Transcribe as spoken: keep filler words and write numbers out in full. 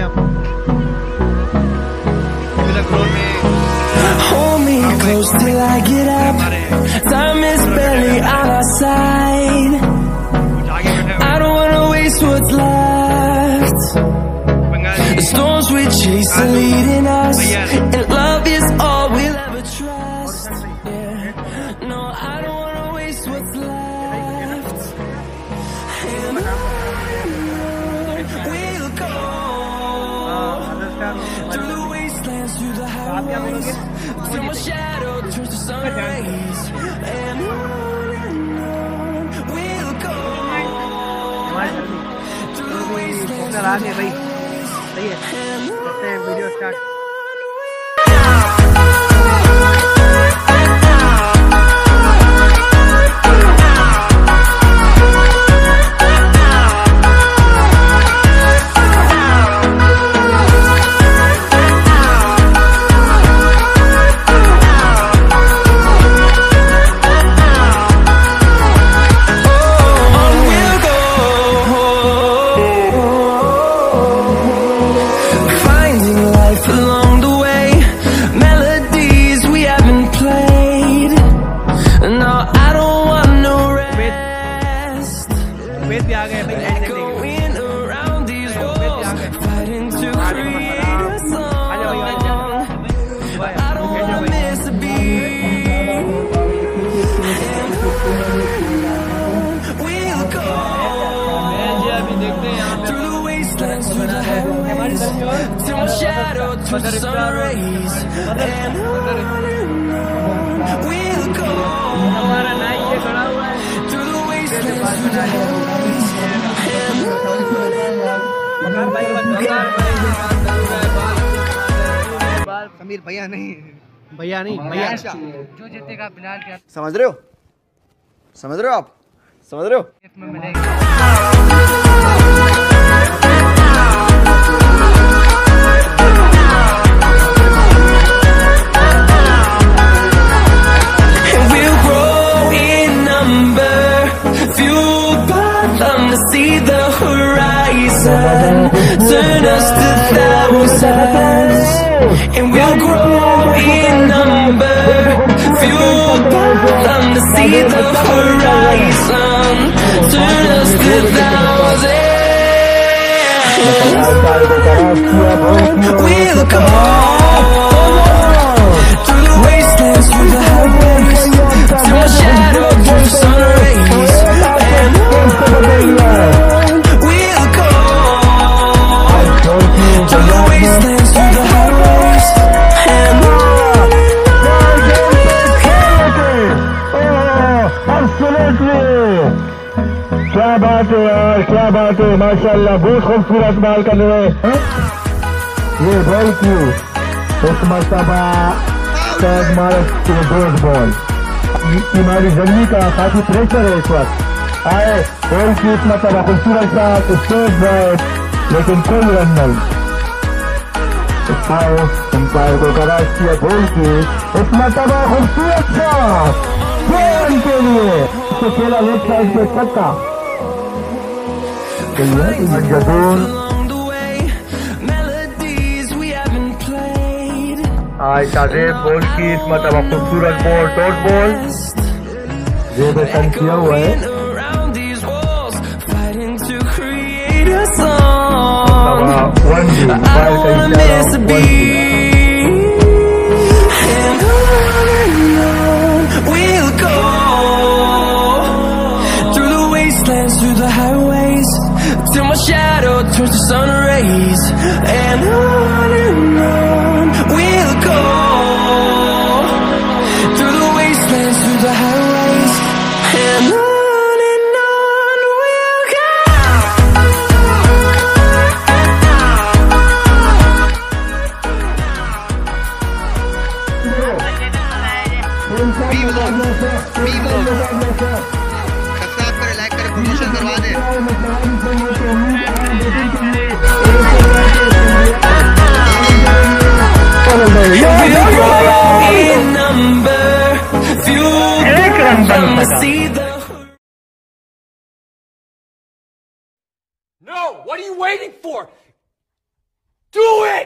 Hold me close till I get up. Time is barely on our side. I don't wanna waste what's left. The storms we chase are leading us, and love is all we'll ever trust. Yeah. No, I don't wanna waste what's left. And we'll go through the wastelands, through the highways, till my shadow turns to sun rays. And on and on we'll go through the wastelands, through the highways. सही है, करते हैं video start. Till my shadow turns to sun rays, and on and on we'll go through the wastelands, through the highways, and on. Sameer भैया नहीं, भैया नहीं, भैया जो जीतेगा फिलहाल क्या समझ रहे हो? समझ रहे हो आप? समझ रहे हो? इसमें मिलेगा। See the horizon, turn us to thousands, and we'll grow in number, fueled by them to see the horizon, turn us to thousands. We'll go through the wastelands, through the highways, till my shadow turns to sun rays, and we'll go through the wastelands, through the highways, and क्या बात है यार, क्या बात है, माशाल्लाह बहुत खूबसूरत बाल कर रहे हैं। ये बॉल क्यों इस मरतबा टैग मारे डॉट बॉल। हमारी जर्नी का काफी प्रेशर है इस वक्त। आए बॉल की इस मरतबा खूबसूरत सा स्ट्रेट बॉल, लेकिन कोई रन नहीं। आए अंपायर को कराश किया बॉल की इस मरतबा खूबसूरत सा रन के लिए तो खेला लेफ्ट साइड पे छक्का। आज ताजे बॉल की इस मतलब खूबसूरत बॉल डॉट बॉल ये भी टन किया हुआ है। वन जी बाल का through the highways, till my shadow turns to sun rays, and on and on we'll go through the wastelands, through the highways, and on and on we'll go. Promotion करवा दे। No, what are you waiting for? Do it!